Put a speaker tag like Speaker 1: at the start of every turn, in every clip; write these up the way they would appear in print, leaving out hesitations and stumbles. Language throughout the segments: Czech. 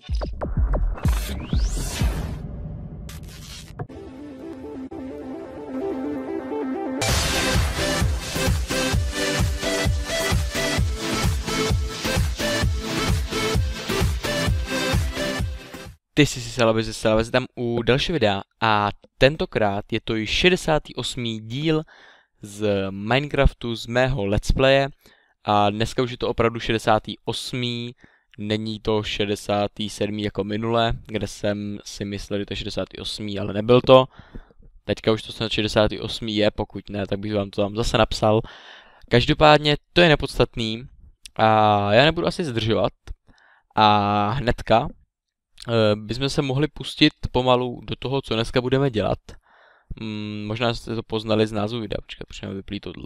Speaker 1: Ty jsi si tam u dalšího videa a tentokrát je to již 68. díl z Minecraftu z mého let's playe a dneska už je to opravdu 68. Není to 67. jako minule, kde jsem si myslel, že to je 68. ale nebyl to. Teďka už to snad 68. je, pokud ne, tak bych vám to tam zase napsal. Každopádně to je nepodstatný a já nebudu asi zdržovat a hnedka bychom se mohli pustit pomalu do toho, co dneska budeme dělat. Možná jste to poznali z názvu videa, počkat, proč mi vyplý tohle.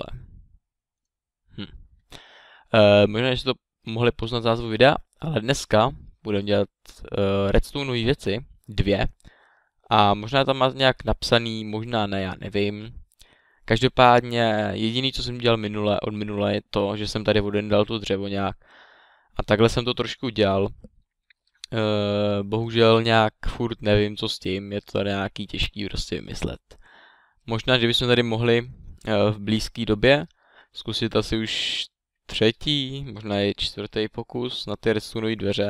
Speaker 1: Možná jste to mohli poznat z názvu videa, ale dneska budeme dělat redstoneové věci, 2. A možná tam má nějak napsaný, možná ne, já nevím. Každopádně jediný, co jsem dělal od minule, je to, že jsem tady dal to dřevo nějak. A takhle jsem to trošku dělal. Bohužel nějak furt nevím, co s tím, je to nějaký těžký prostě vymyslet. Možná, že bychom tady mohli v blízké době zkusit asi už 3., možná i 4. pokus na ty redstoneové dveře.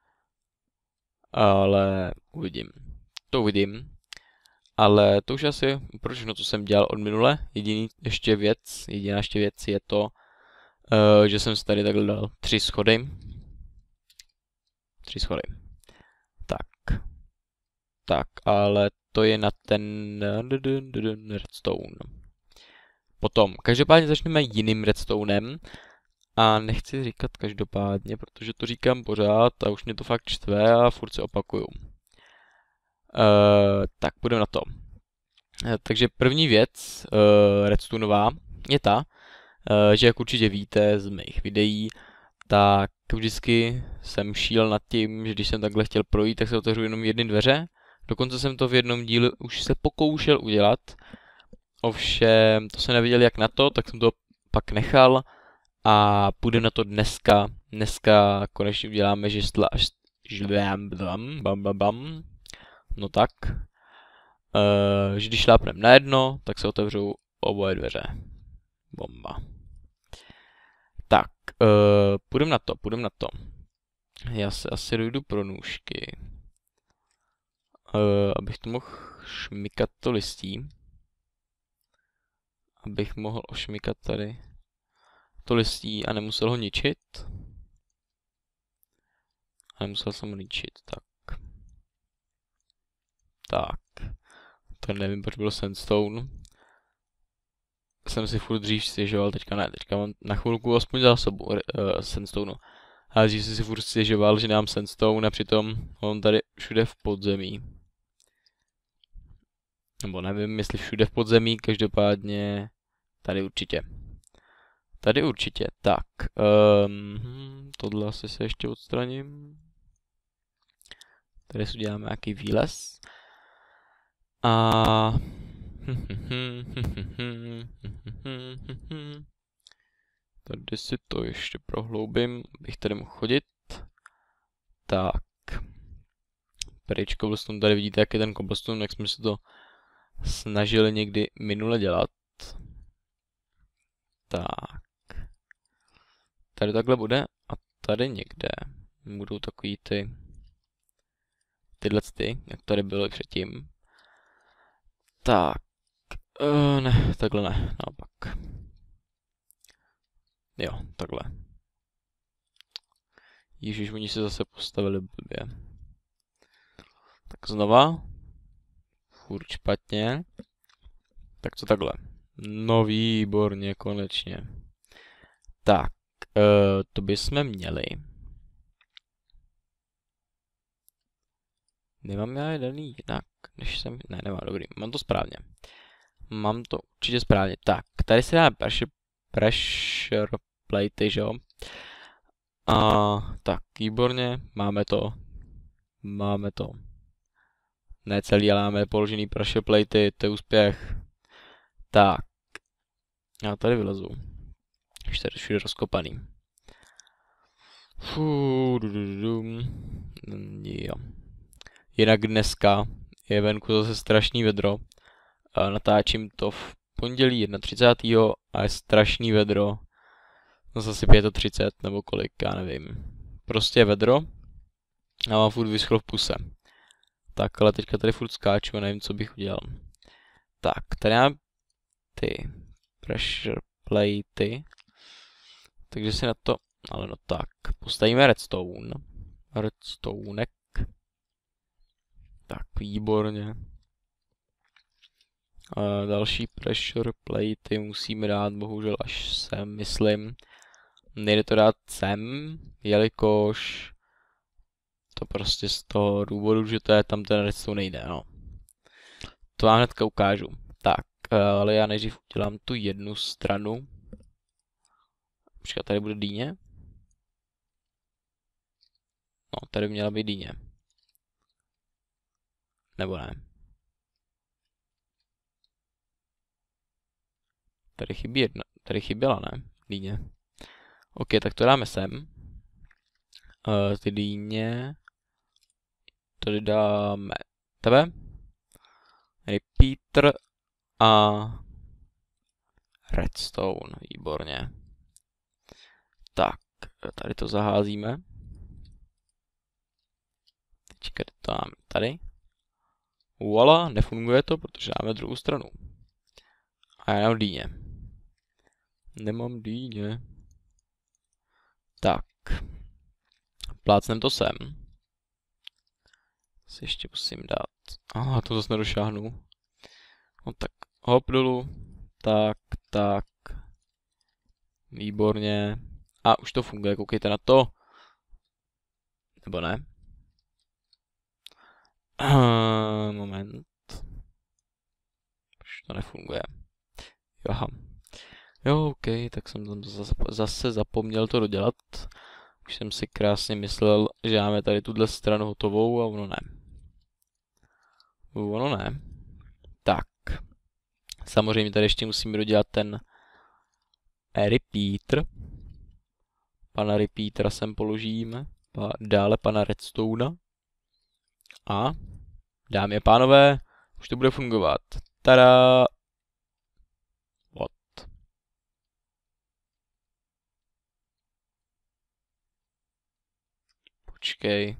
Speaker 1: Ale uvidím. To uvidím. Ale to už asi všechno, co jsem dělal od minule. Jediná ještě věc je to, že jsem si tady takhle dal 3 schody. 3 schody. Tak, ale to je na ten redstone. Potom, každopádně začneme jiným redstonem. A nechci říkat každopádně, protože to říkám pořád a už mě to fakt štve a furt se opakuju. Tak, půjdeme na to. Takže první věc redstoneová je ta, že jak určitě víte z mých videí, tak vždycky jsem šíl nad tím, že když jsem takhle chtěl projít, tak se otevřu jenom jedny dveře. Dokonce jsem to v jednom díle už se pokoušel udělat. Ovšem, to jsem nevěděl jak na to, tak jsem to pak nechal. A půjdeme na to dneska. Dneska konečně uděláme žistla až no tak. Že když šlápneme na jedno, tak se otevřou oboje dveře. Bomba. Tak, půjdeme na to. Já se asi dojdu pro nůžky. Abych to mohl šmikat to listí. Abych mohl ošmikat tady to listí a nemusel ho ničit. A nemusel jsem ho ničit, tak. To nevím, proč byl sandstone. Jsem si furt dřív stěžoval, teďka ne, teďka mám na chvilku aspoň zásobu sandstoneu. Ale dřív jsem si furt stěžoval, že nemám sandstone a přitom on tady všude v podzemí. Nebo nevím, jestli všude v podzemí, každopádně tady určitě. Tak. Tohle asi se ještě odstraním. Tady si uděláme nějaký výlez. A tady si to ještě prohloubím, abych tady mohl chodit. Tak. Pryč cobblestone, tady vidíte, jak je ten cobblestone, jak jsme si to snažili někdy minule dělat. Tak. Tady takhle bude a tady někde budou takový tyhle, jak tady byly předtím. Tak. Ne, takhle ne, naopak. Jo, takhle. Ježiš, oni se zase postavili blbě. Tak znova. Furt špatně. Tak co takhle? No výborně, konečně. Tak, to bychom měli. Nemám já je daný jinak, než jsem... Ne, nemám, dobrý, mám to správně. Mám to určitě správně. Tak, tady si dáme pressure platey, že jo? A tak, výborně, máme to. Ne celý, ale máme položený pressure platey, to je úspěch. Tak, já tady vylezu. Už tady všude rozkopaný. Jo. Jinak dneska je venku zase strašný vedro. Natáčím to v pondělí 31. a je strašný vedro. Zase 35 nebo kolik, já nevím. Prostě je vedro a mám furt vyschlo v puse. Tak, ale teďka tady furt skáču a nevím, co bych udělal. Tak, tady mám ty pressure platey. Takže si na to, ale no tak, postavíme redstone. Redstonek. Tak, výborně. A další pressure platey musíme dát bohužel až sem, myslím. Nejde to dát sem, jelikož to prostě z toho důvodu, že to je tam ten redstone nejde, no. To vám hnedka ukážu. Tak, ale já nejdřív udělám tu jednu stranu. Počkat, tady bude dýně. No, tady měla být dýně. Nebo ne. Tady chybí jedna. Tady chyběla, ne? Dýně. OK, tak to dáme sem. Ty dýně. Tady dáme tebe. Repeater a redstone. Výborně. Tak, tady to zaházíme. Teďka to máme tady. Voila, nefunguje to, protože máme druhou stranu. A já nemám dýně. Nemám dýně. Tak. Plácnem to sem. Si ještě musím dát. Aha, to zase nedošáhnu. No tak, hop dolů. Tak, tak. Výborně. A už to funguje, koukejte na to. Nebo ne? Moment. Už to nefunguje. Aha. Jo, OK, tak jsem tam zase zapomněl to dodělat. Už jsem si krásně myslel, že máme tady tuhle stranu hotovou a ono ne. Ono ne. Tak. Samozřejmě tady ještě musíme dodělat ten repeater. Pana repeatera sem položíme. Dále pana redstona. A dámy a pánové, už to bude fungovat. Tada! What? Počkej.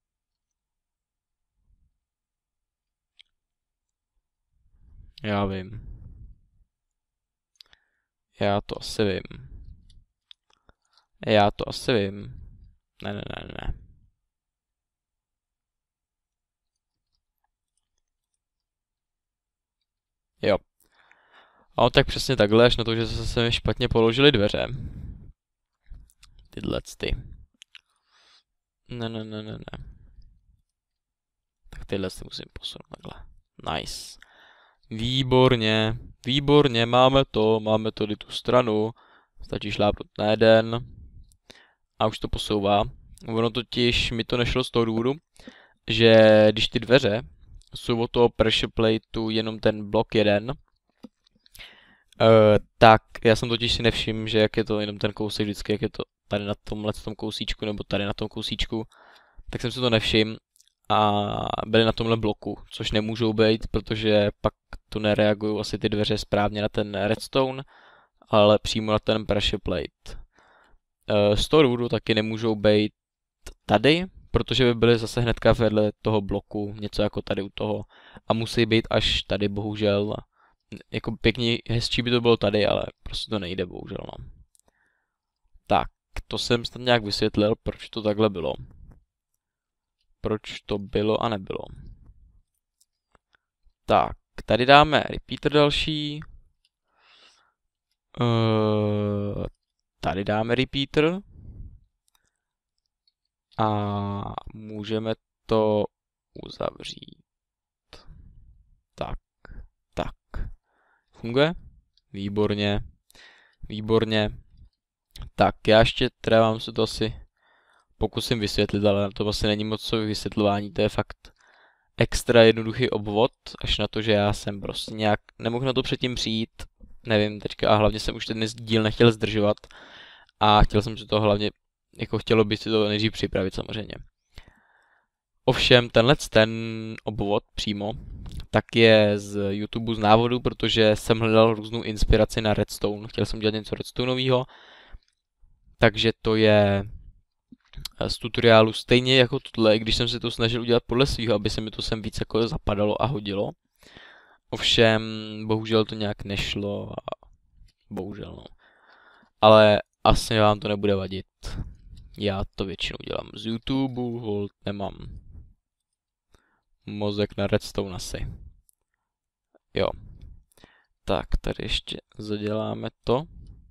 Speaker 1: Já vím. Já to asi vím. Já to asi vím. Ne. Jo. A tak přesně takhle, až na to, že se mi špatně položily dveře. Tyhle ty. Ne. Tak tyhle si musím posunout takhle. Nice. Výborně. Výborně, máme to tu stranu. Stačí šlápnout na jeden. A už to posouvá. Ono totiž mi to nešlo z toho důvodu, že když ty dveře jsou od toho pressure plateu jenom ten blok jeden, tak já jsem totiž si nevšiml, že jak je to jenom ten kousek vždycky, jak je to tady na tomhle tom kousíčku nebo tady na tom kousíčku, tak jsem si to nevšiml a byly na tomhle bloku, což nemůžou být, protože pak to nereagují asi ty dveře správně na ten redstone, ale přímo na ten pressure plate. Z toho důvodu taky nemůžou být tady, protože by byly zase hnedka vedle toho bloku, něco jako tady u toho. A musí být až tady, bohužel. Jako pěkně hezčí by to bylo tady, ale prostě to nejde, bohužel, no. Tak, to jsem snad nějak vysvětlil, proč to takhle bylo. Proč to bylo a nebylo. Tak, tady dáme repeater další. Tady dáme repeater. A můžeme to uzavřít. Tak. Funguje? Výborně. Tak, já ještě teda vám se to asi pokusím vysvětlit, ale to asi není moc co vysvětlování, to je fakt extra jednoduchý obvod, až na to, že já jsem prostě nějak nemohl na to předtím přijít, nevím teďka, a hlavně jsem už ten díl nechtěl zdržovat a chtěl jsem si to hlavně, jako chtělo by si to nejdřív připravit samozřejmě. Ovšem ten obvod přímo, tak je z YouTube z návodu, protože jsem hledal různou inspiraci na redstone. Chtěl jsem dělat něco redstoneového, takže to je z tutoriálu stejně jako tohle, když jsem se to snažil udělat podle svého, aby se mi to sem víc jako zapadalo a hodilo. Ovšem, bohužel to nějak nešlo a bohužel no. Ale asi vám to nebude vadit. Já to většinou dělám z YouTube, hold nemám mozek na redstone asi. Jo. Tak, tady ještě zaděláme to.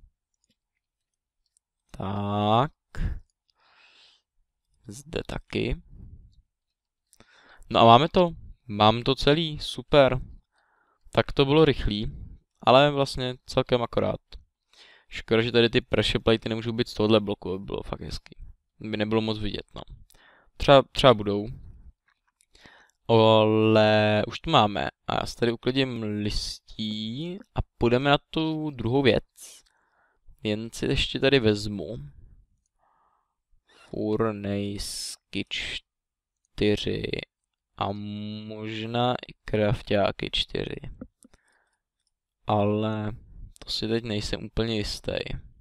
Speaker 1: Tak. Zde taky. No a máme to. Mám to celý, super. Tak to bylo rychlý, ale vlastně celkem akorát. Škoda, že tady ty pressure platey nemůžou být z tohohle bloku, by bylo fakt hezký. By nebylo moc vidět, no. Třeba budou. Ale už to máme. A já si tady uklidím listí a půjdeme na tu druhou věc. Jen si ještě tady vezmu. Furnejsky 4 a možná i krafťáky 4. Ale to si teď nejsem úplně jistý.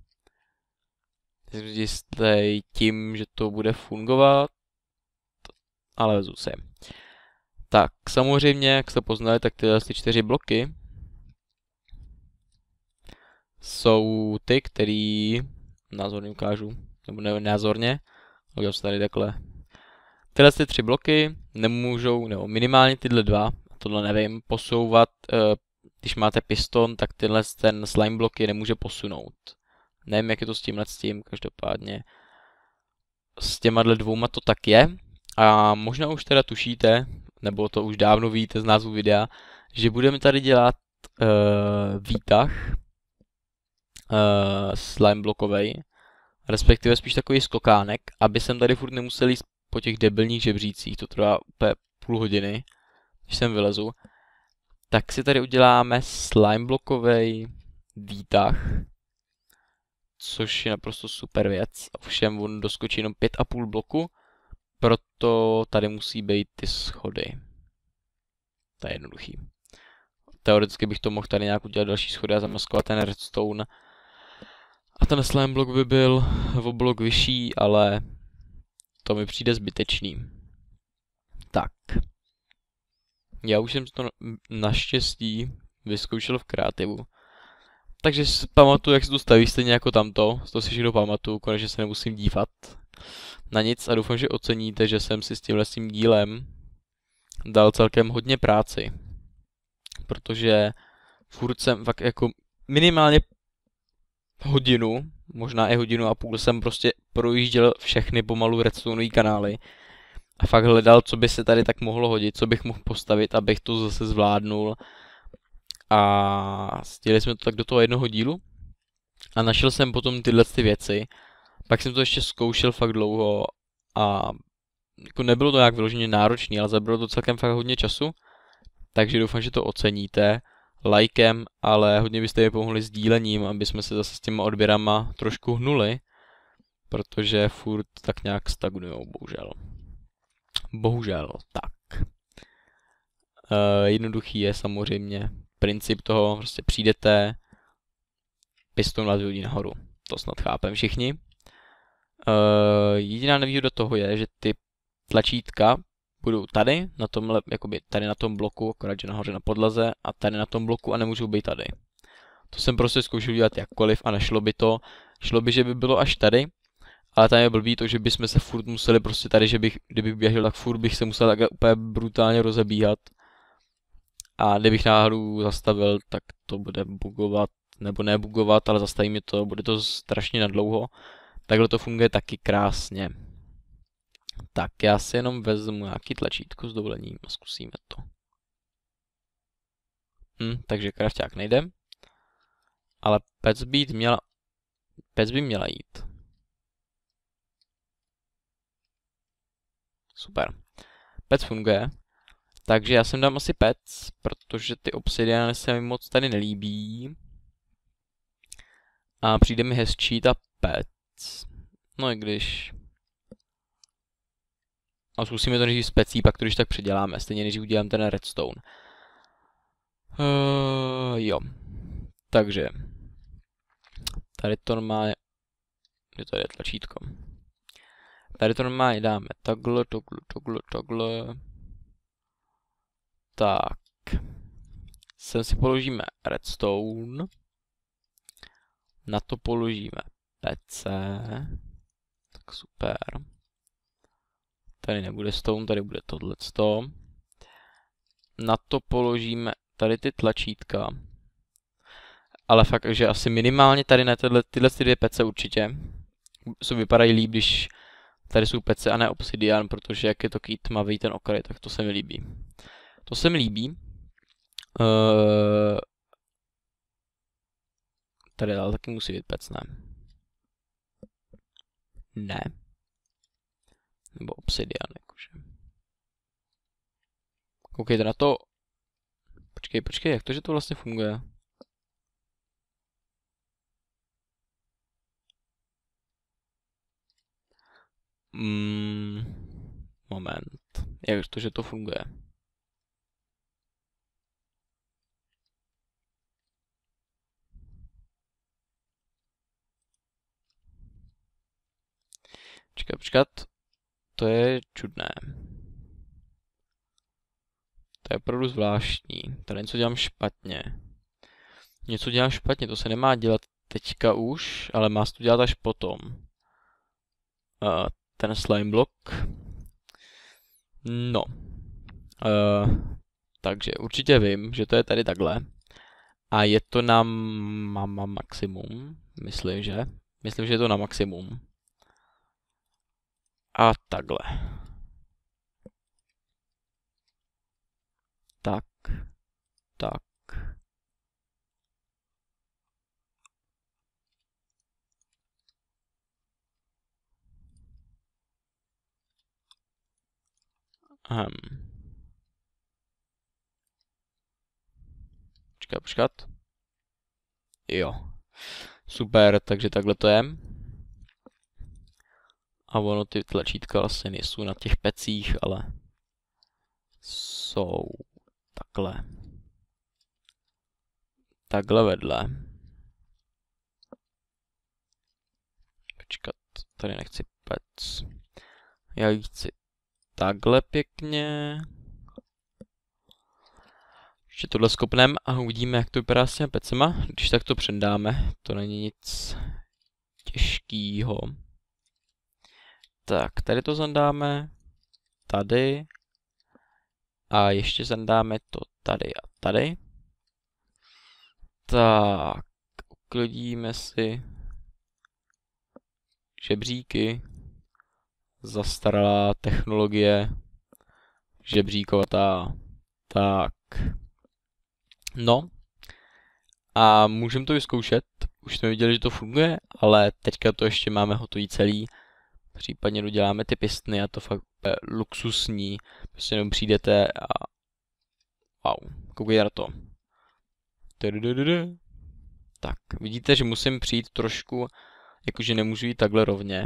Speaker 1: Jsem jistý tím, že to bude fungovat, ale vezu si. Tak, samozřejmě, jak jste poznali, tak tyhle 4 bloky jsou ty, který názorně ukážu, nebo ne názorně, udělám se tady takhle. Tyhle 3 bloky nemůžou, nebo minimálně tyhle 2, tohle nevím, posouvat, když máte piston, tak ten slime blok je nemůže posunout. Nevím, jak je to s tím, každopádně s těma dvouma to tak je. A možná už teda tušíte, nebo to už dávno víte z názvu videa, že budeme tady dělat výtah slime blokovej, respektive spíš takový skokánek, aby jsem tady furt nemusel jít po těch debilních žebřících, to trvá úplně půl hodiny, když sem vylezu. Tak si tady uděláme slime blokovej výtah, což je naprosto super věc. Ovšem on doskočí jenom 5,5 bloku, proto tady musí být ty schody. To je jednoduchý. Teoreticky bych to mohl tady nějak udělat další schody a zamaskovat ten redstone. A ten slime blok by byl o blok vyšší, ale to mi přijde zbytečný. Tak. Já už jsem to naštěstí vyzkoušel v kreativu. Takže si pamatuju, jak se to staví stejně jako tamto. To si všechno pamatuju, konečně se nemusím dívat na nic a doufám, že oceníte, že jsem si s tímhle dílem dal celkem hodně práci. Protože furt jsem fakt jako minimálně hodinu, možná i 1,5 hodiny jsem prostě projížděl všechny pomalu redstoneové kanály. A fakt hledal, co by se tady tak mohlo hodit, co bych mohl postavit, abych to zase zvládnul. A stěli jsme to tak do toho jednoho dílu. A našel jsem potom tyhle věci. Pak jsem to ještě zkoušel fakt dlouho a jako nebylo to nějak vyloženě náročné, ale zabralo to celkem fakt hodně času. Takže doufám, že to oceníte lajkem, ale hodně byste mi pomohli sdílením, aby jsme se zase s těma odběrama trošku hnuli. Protože furt tak nějak stagnujou, bohužel. Bohužel, tak. Jednoduchý je samozřejmě princip toho, prostě přijdete, piston vás vyhodí nahoru. To snad chápem všichni. Jediná nevýhoda toho je, že ty tlačítka budou tady, na tomhle, jakoby tady na tom bloku, akorát že nahoře na podlaze, a tady na tom bloku a nemůžou být tady. To jsem prostě zkoušel dělat jakkoliv a nešlo by to. Šlo by, že by bylo až tady, ale tam je blbý to, že bychom se furt museli prostě tady, že kdybych běžel, tak furt bych se musel takhle úplně brutálně rozebíhat. A kdybych náhodou zastavil, tak to bude bugovat, nebo nebugovat, ale zastaví mi to, bude to strašně nadlouho. Takhle to funguje taky krásně. Tak já si jenom vezmu nějaký tlačítko s dovolením a zkusíme to. Takže krafťák nejde. Ale pec by měla jít. Super. Pec funguje. Takže já sem dám asi pec, protože ty obsidiany se mi moc tady nelíbí. A přijde mi hezčí ta pec. No i když... A zkusíme to nejdřív specí, pak to když tak předěláme. Stejně než udělám ten redstone. Jo. Takže. Tady to normálně. Kde to je tlačítko? Tady to normálně dáme takhle. Tak. Sem si položíme redstone. Na to položíme PC. Tak super. Tady nebude stone, tady bude tohleto. Na to položíme tady ty tlačítka. Ale fakt, že asi minimálně tady na tyhle dvě pece určitě. Vypadají líp, když tady jsou pece a ne obsidian, protože jak je to tmavý ten okraj, tak to se mi líbí. To se mi líbí. Tady ale taky musí být pec, ne? Ne. Nebo obsidian, jakože. Koukejte na to. Počkej, jak to, že to vlastně funguje? Moment. Jak to, že to funguje? Počkat. To je čudné. To je opravdu zvláštní. Tady něco dělám špatně. Něco dělám špatně, to se nemá dělat teďka už, ale má se to dělat až potom. Ten slime block. No. Takže určitě vím, že to je tady takhle. A je to na maximum. Myslím, že je to na maximum. A takhle. Tak. Počkat. Jo. Super, takže takhle to je. A ono ty tlačítka vlastně nejsou na těch pecích, ale jsou takhle. Takhle vedle. Počkat, tady nechci pec. Já ji chci takhle pěkně. Ještě tohle skopneme a uvidíme, jak to vypadá s těmi pecema. Když tak to předáme, to není nic těžkýho. Tak, tady to zandáme. Tady. A ještě zandáme to tady a tady. Tak, uklidíme si žebříky. Zastaralá technologie. Žebříkovatá. Tak. No. A můžeme to vyzkoušet. Už jsme viděli, že to funguje, ale teďka to ještě máme hotový celý. Případně doděláme ty pistny a to fakt je luxusní. Prostě jenom přijdete a... Wow, koukejte na to. Tak, vidíte, že musím přijít trošku, jakože nemůžu jít takhle rovně.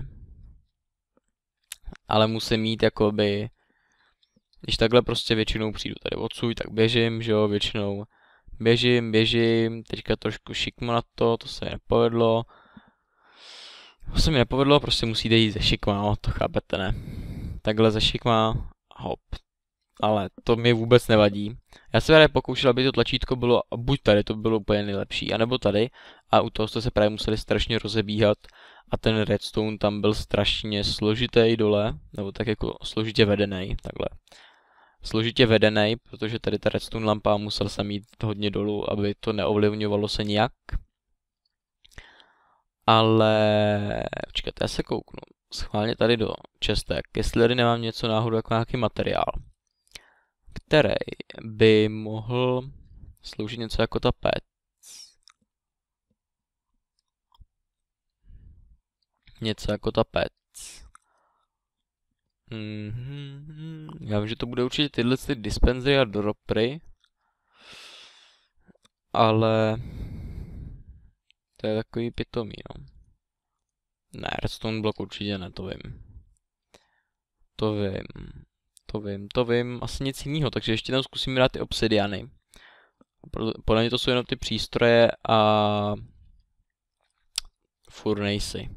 Speaker 1: Ale musím jít jakoby... Když takhle prostě většinou přijdu tady odsud, tak běžím, že jo, většinou běžím, teďka trošku šikmo na to se mi nepovedlo. To se mi nepovedlo, prostě musíte jít ze šikma, no, to chápete, ne? Takhle ze šikma, hop. Ale to mi vůbec nevadí. Já jsem právě pokoušel, aby to tlačítko bylo, buď tady to bylo úplně nejlepší, anebo tady. A u toho jste se právě museli strašně rozebíhat. A ten redstone tam byl strašně složitý dole, nebo tak jako složitě vedený, takhle. Složitě vedený, protože tady ta redstone lampa musel jsem jít hodně dolů, aby to neovlivňovalo se nijak. Ale... Počkejte, já se kouknu. Schválně tady do čestek, jestli tady nemám něco náhodou jako nějaký materiál, který by mohl sloužit něco jako tapet. Něco jako tapet. Já vím, že to bude určitě tyhle dispensery a dropry. Ale... To je takový pitomý, no. Ne, redstone block určitě ne, to vím. To vím, asi nic jiného, takže ještě tam zkusím dát ty obsidiany. Podle mě to jsou jenom ty přístroje a furnacey.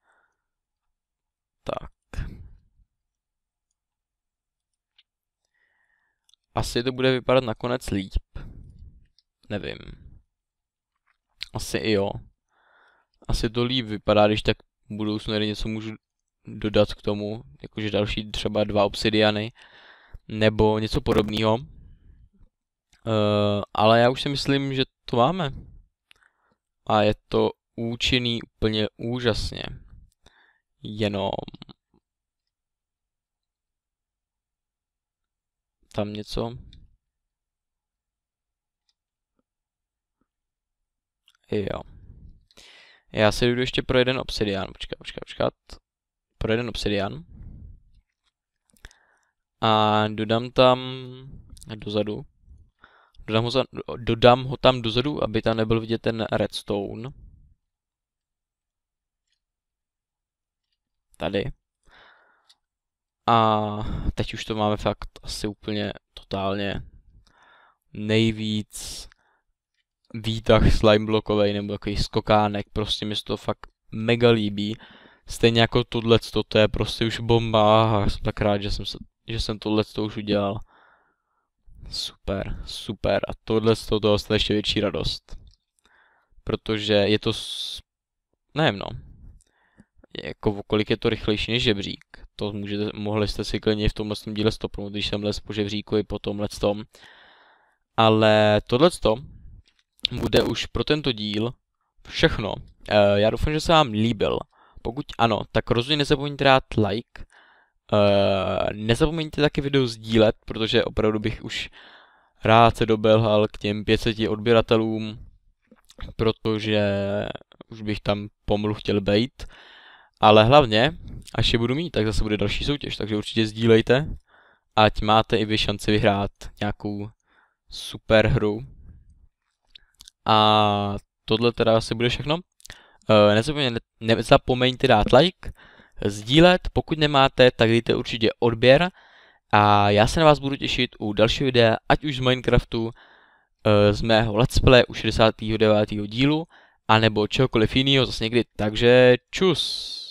Speaker 1: Tak. Asi to bude vypadat nakonec líp. Nevím. Asi i jo. Asi to líp vypadá, když tak v budoucnu něco můžu dodat k tomu, jakože další třeba 2 obsidiany, nebo něco podobného. Ale já už si myslím, že to máme. A je to účinný úplně úžasně. Jenom tam něco. Jo. Já si jdu ještě pro jeden obsidian. Počkat. Pro jeden obsidian. A dodám tam dozadu. Dodám ho tam dozadu, aby tam nebyl vidět ten redstone. Tady. A teď už to máme fakt asi úplně totálně nejvíc výtah slime blokovej nebo takový skokánek, prostě mi se to fakt mega líbí. Stejně jako tohleto, to je prostě už bomba, jsem tak rád, že jsem tohleto už udělal. Super. A tohleto to je ještě větší radost. Protože je to, nevím no, jako kolik je to rychlejší než žebřík. To mohli jste si klidně v tomhle díle stopnout, když jsem les po žebříku i po tomhletom. Ale tohleto bude už pro tento díl všechno. Já doufám, že se vám líbil. Pokud ano, tak rozhodně nezapomeňte dát like. Nezapomeňte taky video sdílet, protože opravdu bych už rád se doběhal k těm 500 odběratelům, protože už bych tam pomalu chtěl bejt. Ale hlavně, až je budu mít, tak zase bude další soutěž, takže určitě sdílejte, ať máte i vy šanci vyhrát nějakou super hru. A tohle teda asi bude všechno. Nezapomeňte dát like, sdílet, pokud nemáte, tak dejte určitě odběr. A já se na vás budu těšit u dalšího videa, ať už z Minecraftu, z mého let's play u 69. dílu, anebo čehokoliv jiného zase někdy. Takže čus!